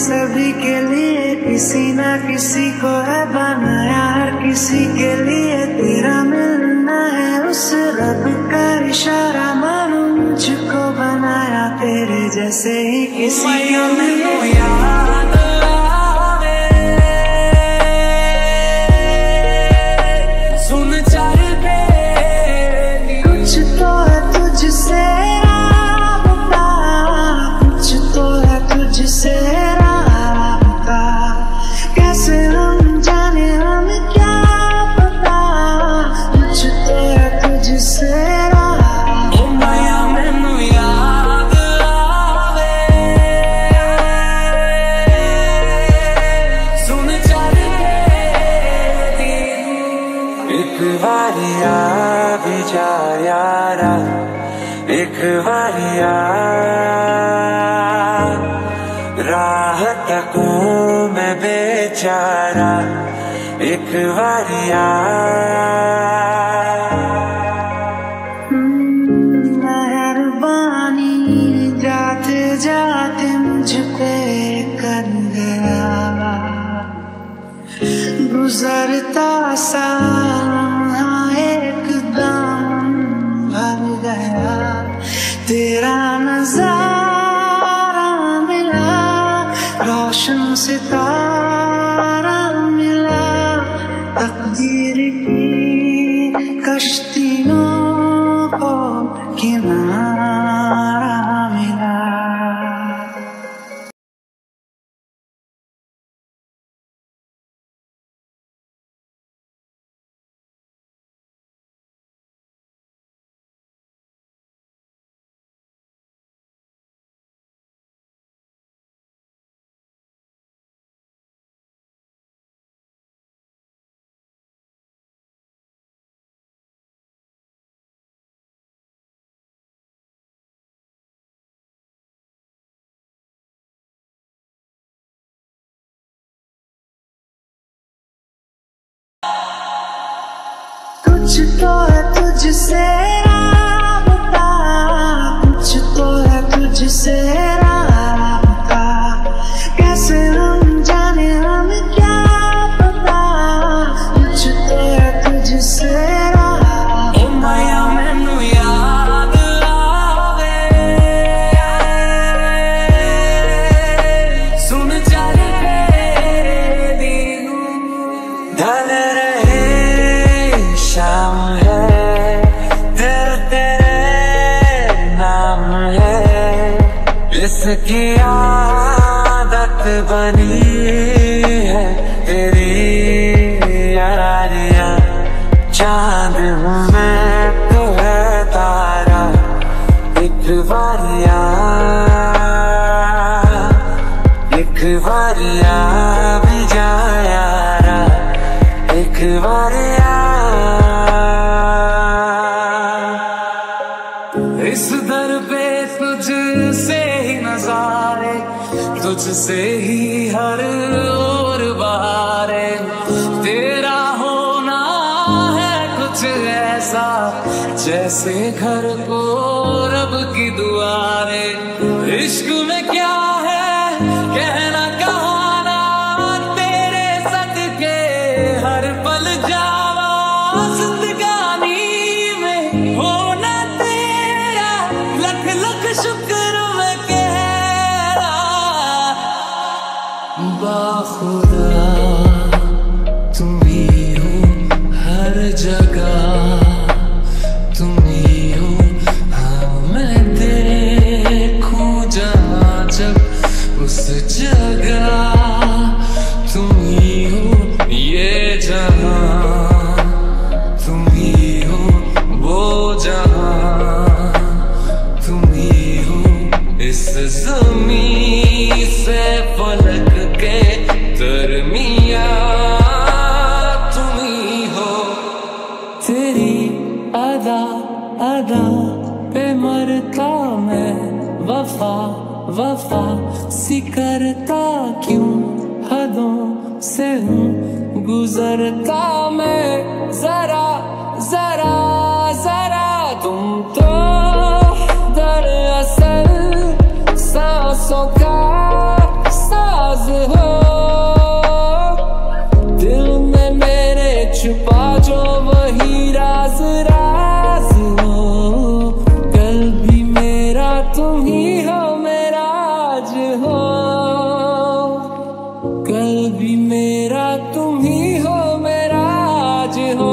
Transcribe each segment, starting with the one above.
सभी के लिए किसी ना किसी को है बनाया, हर किसी के लिए तेरा मिलना है उस रब का इशारा। मानो मुझको बनाया तेरे जैसे ही किसी के लिए। याद आवे सुन चल के कुछ तो है तुझसे राबता, कुछ तो है तुझसे राबता। कैसे हम जाने हम क्या पता, कुछ तो है तुझसे राबता। ओ माया मैनू याद आवे सुन चल के एक बारी आ भी जा यारा, एक बारी आ राह तकूं मैं बेचारा, एक बारी आ। मेहरबानी जाते जाते मुझ पे कर गया, गुजरता सा एकदम भर गया। तेरा नजारा मिला, रोशन सितारा मिला, तकदीर की कश्तियों को किनारा मिला। कुछ तो है तुझसे राबता, कुछ तो है तुझसे राबता। कैसे हम जाने हम क्या पता, कुछ तो है तुझसे राबता। ओ माया मैनू याद आवे सुन चल के दिनू ढल रहे। शाम है तेरे तेरे नाम है, इसकी आदत बनी है तेरी यारियां। चांद हूँ मैं तो है तारा, एक बारिया एक बारिया भी जा यारा, एक बारिया। इस दर पे तुझसे ही नजारे, तुझसे ही हर ओर बहारे। तेरा होना है कुछ ऐसा जैसे घर को रब की दुआरे। इश्क में क्या है कहना कहाना, तेरे सदके हर पल जावा जिंदगानी में होना तेरा। लख लख शुक्र मैं कह रहा, बाखुदा तुम ही हो हर जगह, तुम ही हो। हाँ मैं देखूं जहाँ जब उस जगह, तुम ही हो ये जहाँ, तुम ही हो वो जहाँ, तुम ही हो इस ज़मीं से फलक के दरमियाँ, तुम ही हो। तेरी अदा अदा पे मरता मैं, वफा वफा सी करता क्यों, हदों से हूँ गुजरता मैं। जरा जरा जरा तुम तो दरअसल सांसों का साज तुम ही हो मेरा आज हो, कल भी मेरा तुम ही हो मेरा आज हो।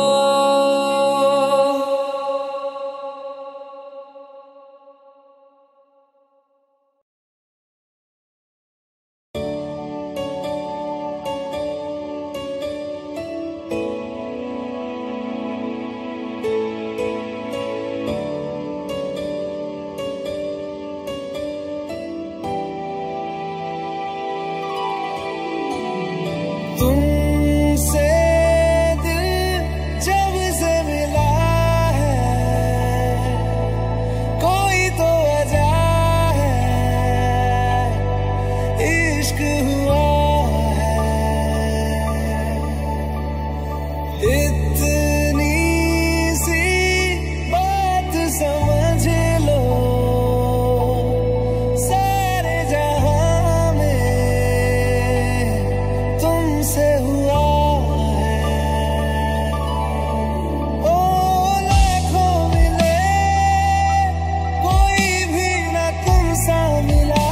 तुमसे दिल जब से मिला है, कोई तो वजह है, इश्क हुआ है। इतनी सी बात समझ लो, सारे जहां में तुमसे हुआ है। ओ लाखों मिले कोई भी ना तुमसा मिला,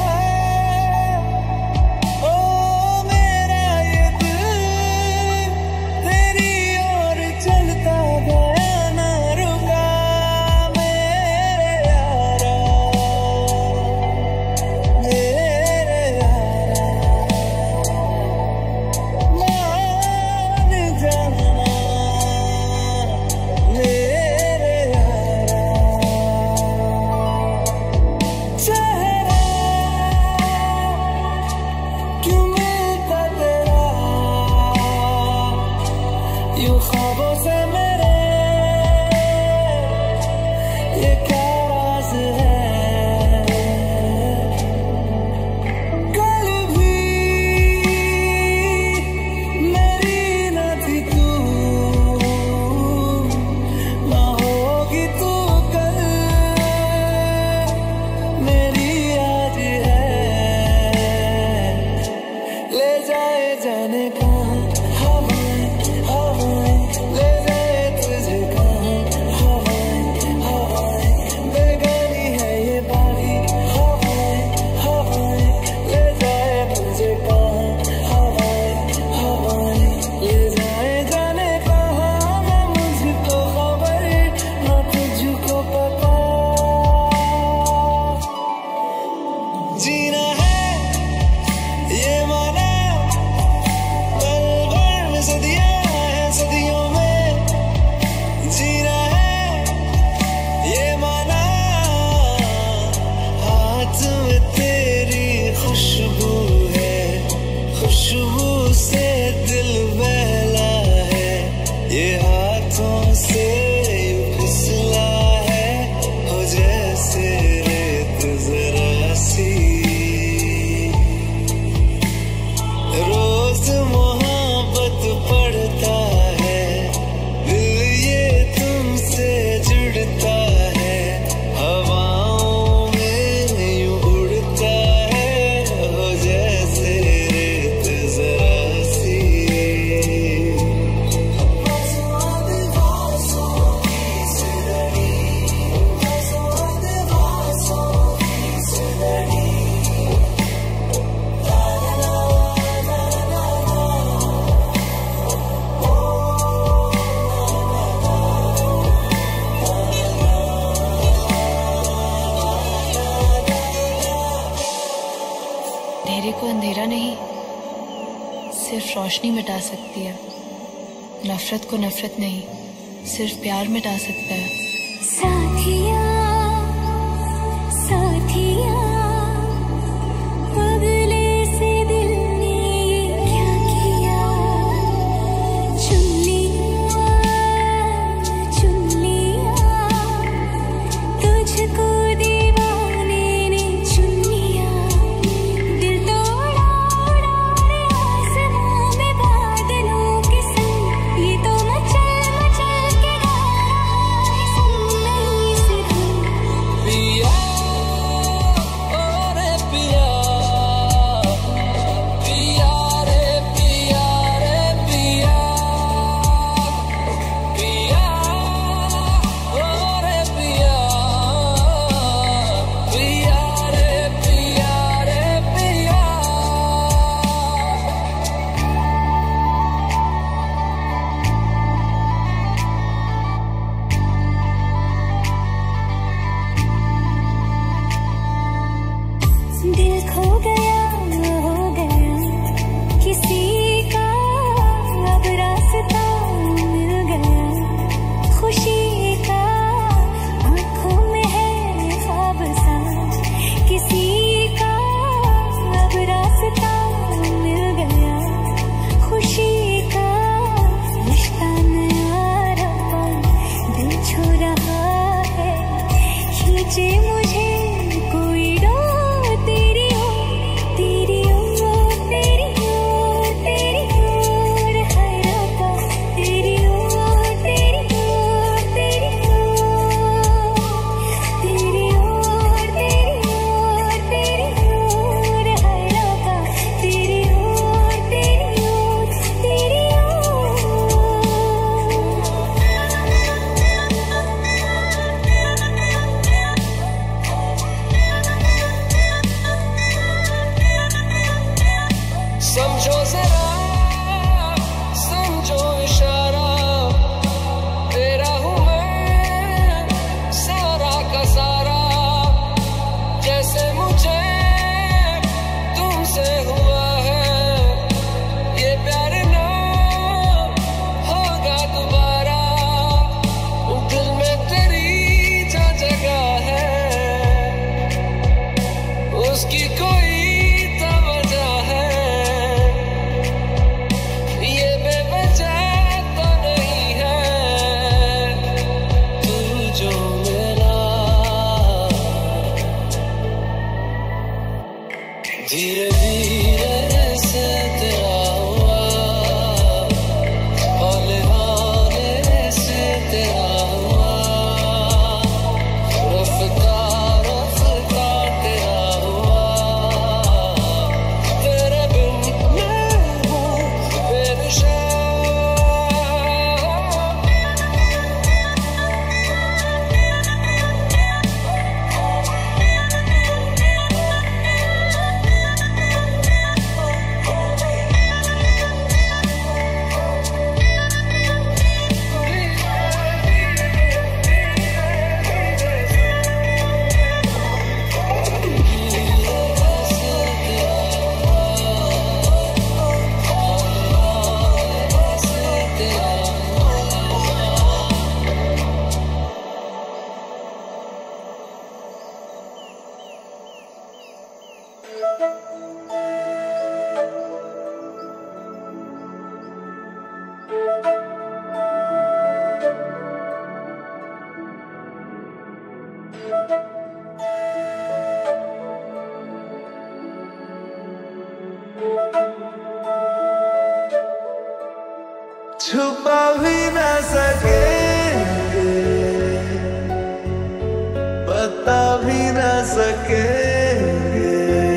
ओ मेरा ये दिल तेरी ओर चलता गया ना रुका। मेरे यारा मान जाना, मेरे यारा चेहरा क्यों मिलता तेरा यूं ख्वाबों से मेरे, ये क्या राज है। कल भी मेरी न थी तू, ना होगी तू कल मेरी आज है। ले जाए जाने कहाँ हवाएं हवाएं, ले जाए तुझे कहाँ हवाएं हवाएं, बेगानी है ये बारी हवाएं हवाएं, ले जाए मुझे कहाँ हवाएं हवाएं, ले जाए जाने कहाँ ना मुझको खबर ना तुझको पता। जीना है ये माना, पल भर में सदियां हैं, सदियों में जीना है ये माना। हाथ में तेरी खुशबू है, खुशबू से दिल बहला है, ये हाथों से यूं फिसला है, हो जैसे रेत जरा सी। रोज मोहब्बत पढ़ता है, दिल ये तुमसे जुड़ता है, हवाओं में यूं उड़ता है, हो जैसे रेत जरा सी। अंधेरे को अंधेरा नहीं, सिर्फ रोशनी मिटा सकती है। नफरत को नफरत नहीं, सिर्फ प्यार मिटा सकता है। साथिया साथिया, पगले से दिल ने ये क्या किया, चुन लिया तुझको दीवाने ने चुन लिया। दिल तोड़ा उड़ा रे आसमां में बादलों के संग, ये तो मचल मचल के गा रहा है, सुन नहीं से खींचे मुझे कोई डोर तेरी ओर, तेरी ओर, तेरी ओर, तेरी ओर है रब्बा, तेरी ओर, तेरी ओर, तेरी ओर, तेरी ओर, तेरी ओर, तेरी ओर है रब्बा, तेरी ओर, तेरी ओर, तेरी समझो जरा, समझो इशारा, तेरा हूँ मैं सारा का सारा, जैसे मुझे तुमसे हुआ है ये प्यार ना होगा दोबारा। दिल में तेरी जो जगह है उसकी कोई तो वजह है, ये बेवजह तो नहीं है। तू जो मिला धीरे धीरे से तेरा हुआ, हौले हौले से तेरा हुआ, रफ्ता रफ्ता तेरा हुआ, तेरे बिन मैं हूँ बेनिशान। छुपा भी ना सकेंगे, बता भी ना सकेंगे,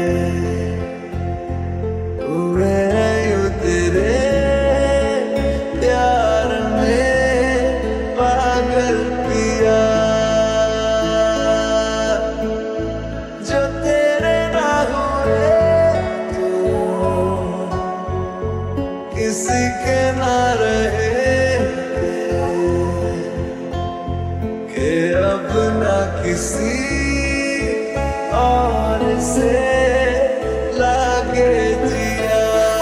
हुए हैं यूं तेरे प्यार में पागल पिया, जो तेरे ना हुए किसी के ना रहे, के अब ना किसी और से लागे जिया।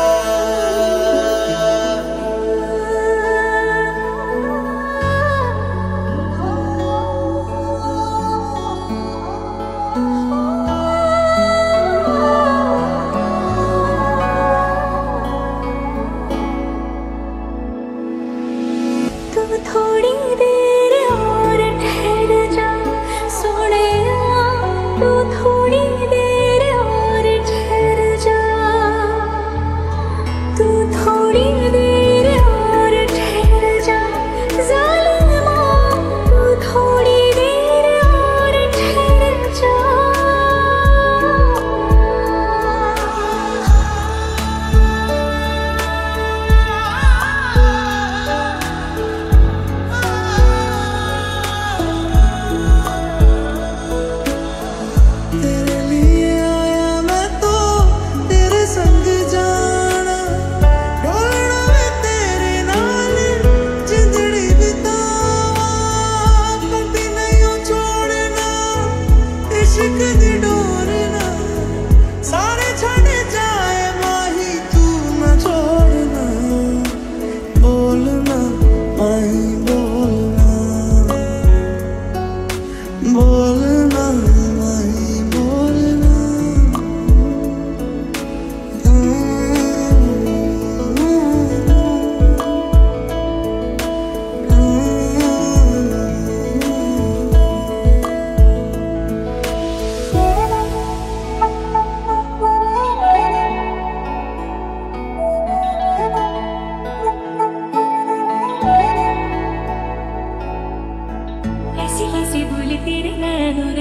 तू थोड़ी देर और ठहर जा सोनिया, तू थोड़ी देर और ठहर जा, तू थोड़ी देर और ठहर जा ज़ालिमा, तू थोड़ी देर और ठहर जा। तेरे लिए आया मैं तो तेरे संग जाना, ढोलना मैं तेरे नाल जिंदड़ी बितावा, कभी नहीं छोड़ना इश्क दी डोरना, सारे छड़ जाए माही तू ना छोड़ना, बोलना माही बोलना, बोलना माही बोलना।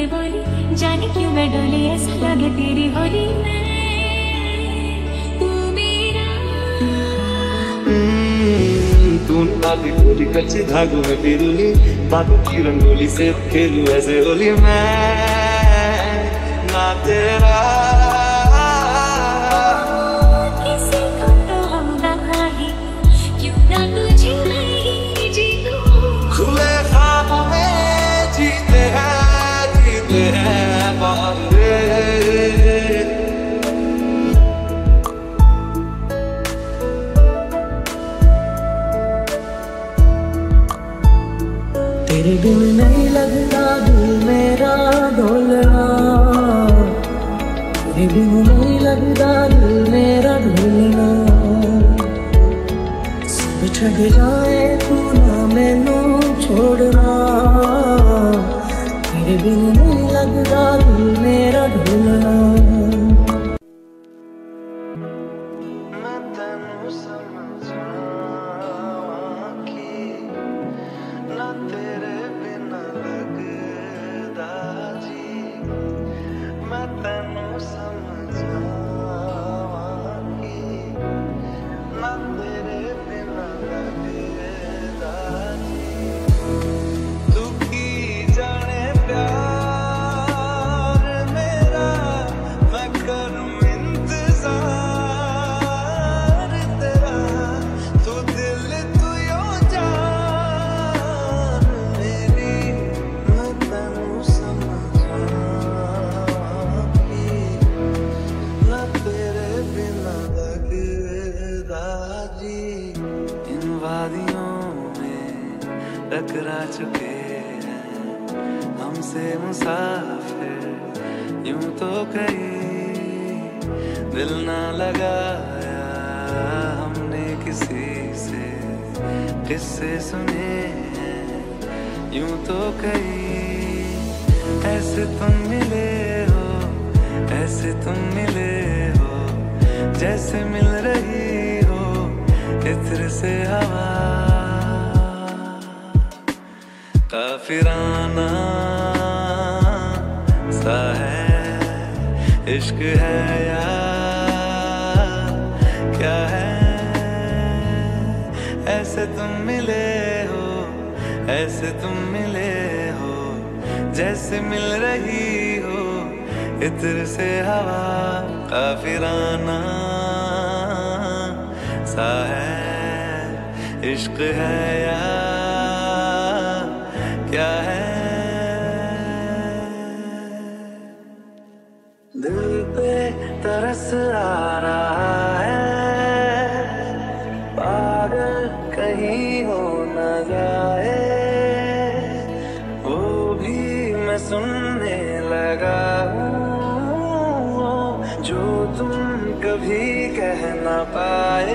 पे बोली, जाने क्यों मैं डोली, ऐसा लगे तेरी होली में तू मेरा। तू नाली गोली कच्चे धागों में पिरूली, बातों की रंगोली से खेलूं ऐसे होली मैं ना तेरा। किसी को तो हम रहा ही, क्यों ना तुझे नहीं जीऊं। खुले ख्वाब में जीते हैं बाहर। तेरे बिन नहीं लगता दिल मेरा ढोलना, तेरे बिन नहीं लगता दिल मेरा ढोलना। सब छड़ जाए तू ना मैनू छोड़ना, तेरे बिन नहीं लगता दिल मेरा ढोलना। मैं तैनू समझा कि ना तेरे बिना लगदा जी, मैं तैनू समझा कि ना तेरे बिना लगदा जी। तू की जाने प्यार मेरा, मैं करूं इंतजार तेरा। तू दिल तू यो जान मेरी, मैं तैनू समझा कि ना तेरे बिना लगदा जी। इन वादियों में टकरा चुके हैं हमसे मुसाफिर, यूं तो कहीं दिल ना लगाया हमने किसी से, किस्से सुने हैं यूं तो कहीं। ऐसे तुम मिले हो, ऐसे तुम मिले हो, जैसे मिल रही हो इत्र से हवा। काफिराना सा है इश्क है या क्या है। ऐसे तुम मिले हो, ऐसे तुम मिले हो, जैसे मिल रही हो इत्र से हवा। काफिराना सा है इश्क है या क्या है। दिल पे तरस आ रहा है, पागल कहीं हो न जाए, वो भी मैं सुनने लगा हूँ जो तुम कभी कह न पाए।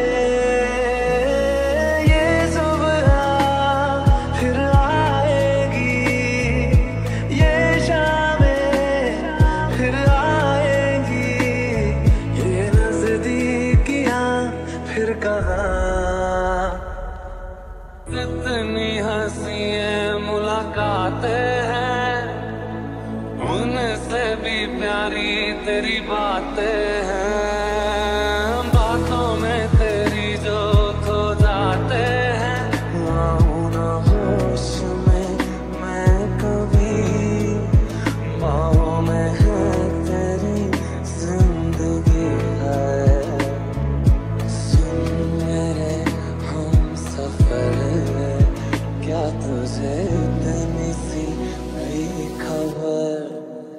जितनी हंसी मुलाकातें हैं, उनसे भी प्यारी तेरी बातें हैं। बातों में तेरी जो खो जाते हैं, आऊं ना होश में मैं कभी, बाहों में है तेरी जिंदगी है। सुन मेरे हम सफर, क्या तुझे इतनी सी भी खबर।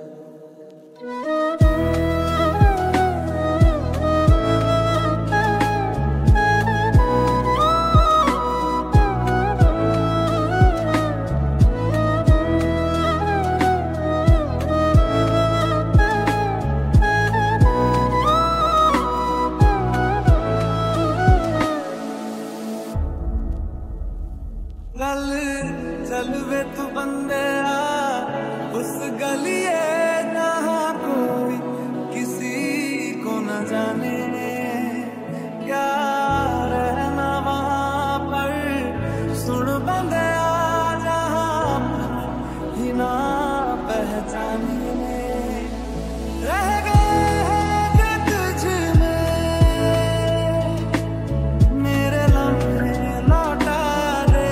गल चल वे तू बंदे उस गलिए जहाँ कोई किसी को न जाने, क्या रहना वहाँ पर। सुन बंदे जहाँ ही ना पहचान। जाने रह गए हैं तुझ में मेरे लम्हे लौटा दे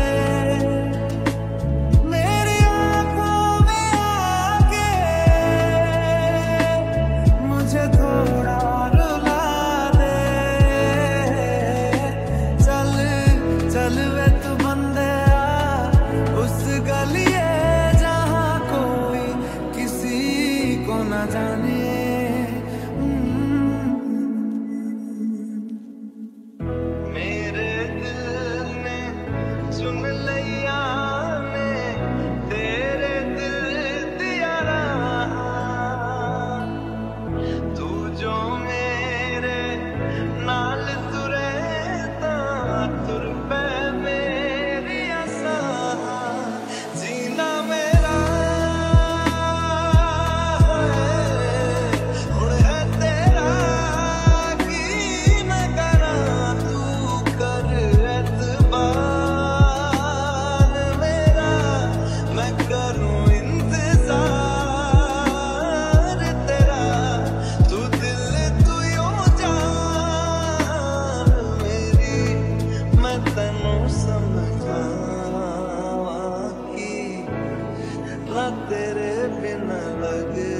मेरी आंखों में आके मुझे थोड़ा रुला दे चल चल वे तू बंदे उस गलिए जहाँ कोई किसी को न जाने मेरे दिल ने चुन लिया ने तेरे दिल दिया रहा तू जो मेरे नाल तुरे ता तुर पे मेरी आसा जीना मेरा हुण है तेरा की न करा तू कर एतबार मेरा मैं करूं इंतजार तेरा तू दिल तू यो जान मेरी मैं तैनू समझावां कि ना तेरे बिना लगे